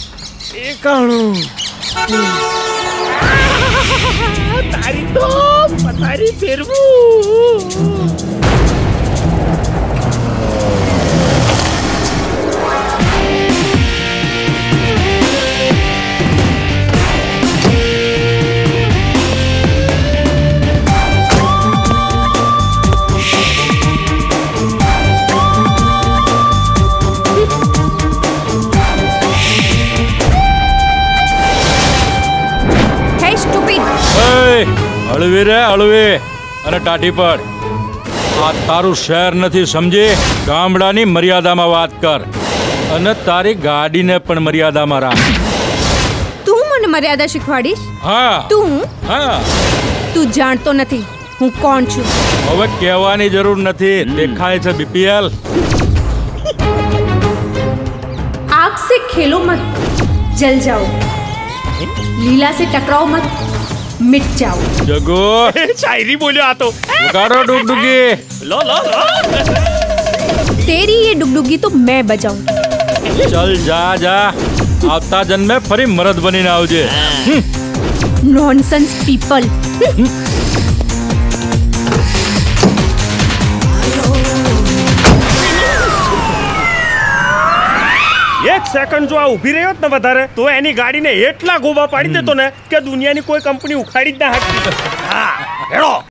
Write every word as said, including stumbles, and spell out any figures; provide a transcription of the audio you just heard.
એકાણું. તારી તો પથારી ફેરવું. હળવી રે હળવી અને ટાટી પડ. આ તારું શહેર નથી સમજી. ગામડાની મર્યાદામાં વાત કર અને તારી ગાડીને પણ મર્યાદામાં રાખ. તું મને મર્યાદા શીખવાડીશ? હા. તું? હા. તું જાણતો નથી હું કોણ છું. હવે કહેવાની જરૂર નથી. દેખાય છે બીપીએલ. आग से खेलो मत, जल जाओ. लीला से टकराओ मत, मिट जाओ. जगो शायरी बोलियो आ तो. वगाडो डुगडुगी. लो लो लो. तेरी ये डुगडुगी तो मैं बजाऊंगी. चल जा जा. આવતા જન્મે ફરી મરદ બનીને આવજે. Nonsense people. એક સેકન્ડ જો આ ઊભી રહ્યો ને વધારે તો એની ગાડીને એટલા ગોબા પાડી દેતો ને કે દુનિયાની કોઈ કંપની ઉખાડી જ ના શકતી. હા હેડો.